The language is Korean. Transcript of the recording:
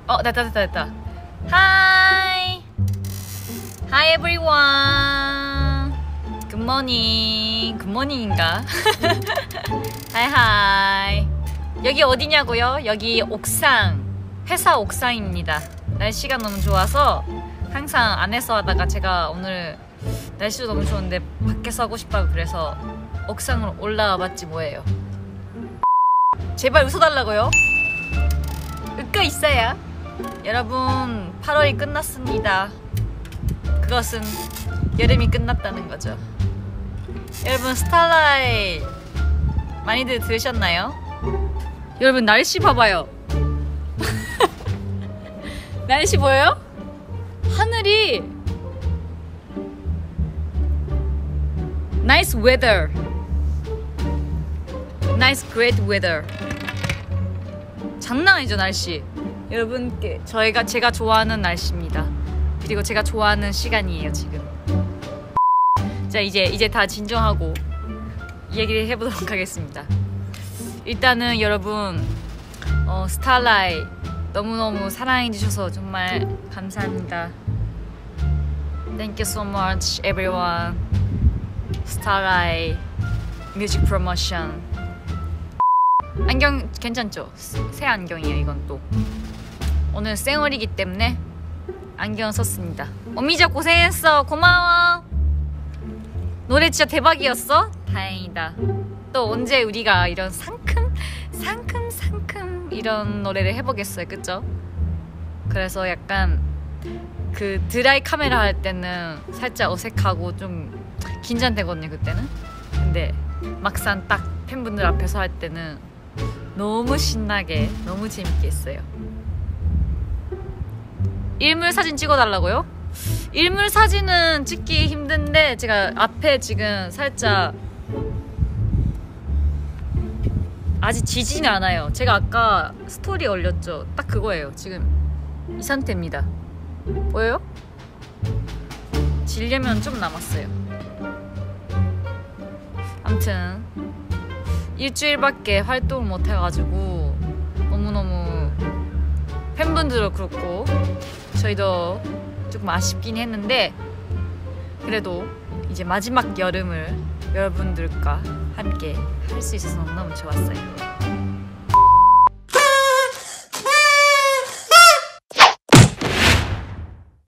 됐다. Hi. Hi everyone. Good morning. Good morning인가? Hi hi. 여기 어디냐고요? 여기 옥상. 회사 옥상입니다. 날씨가 너무 좋아서 항상 안에서 하다가 제가 오늘 날씨도 너무 좋은데 밖에서 하고 싶다고 그래서 옥상으로 올라와 봤지 뭐예요. 제발 웃어달라고요? 웃고 있어요. 여러분 8월이 끝났습니다. 그것은 여름이 끝났다는 거죠. 여러분 스타라이트 많이들 들으셨나요? 여러분 날씨 봐봐요. 날씨 보여요? 하늘이 Nice weather. Nice great weather. 장난 아니죠 날씨. 여러분께 제가 좋아하는 날씨입니다. 그리고 제가 좋아하는 시간이에요 지금. 자 이제 다 진정하고 얘기를 해보도록 하겠습니다. 일단은 여러분 스타라이트 너무너무 사랑해주셔서 정말 감사합니다. Thank you so much everyone. 스타라이트 뮤직 프로모션. 안경 괜찮죠? 새 안경이에요 이건 또. 오늘 생얼이기 때문에 안경 썼습니다. 어미자 고생했어. 고마워. 노래 진짜 대박이었어? 다행이다. 또 언제 우리가 이런 상큼 이런 노래를 해보겠어요 그쵸? 그래서 약간 그 드라이 카메라 할 때는 살짝 어색하고 좀 긴장되거든요 그때는. 근데 막상 딱 팬분들 앞에서 할 때는 너무 신나게 너무 재밌게 했어요. 일물 사진 찍어달라고요? 일물 사진은 찍기 힘든데 제가 앞에 지금 살짝 아직 지지는 않아요. 제가 아까 스토리 올렸죠. 딱 그거예요. 지금 이 상태입니다. 보여요? 지려면 좀 남았어요. 아무튼 일주일밖에 활동을 못 해가지고 너무너무 팬분들도 그렇고 저희도 조금 아쉽긴 했는데 그래도 이제 마지막 여름을 여러분들과 함께 할 수 있어서 너무너무 좋았어요.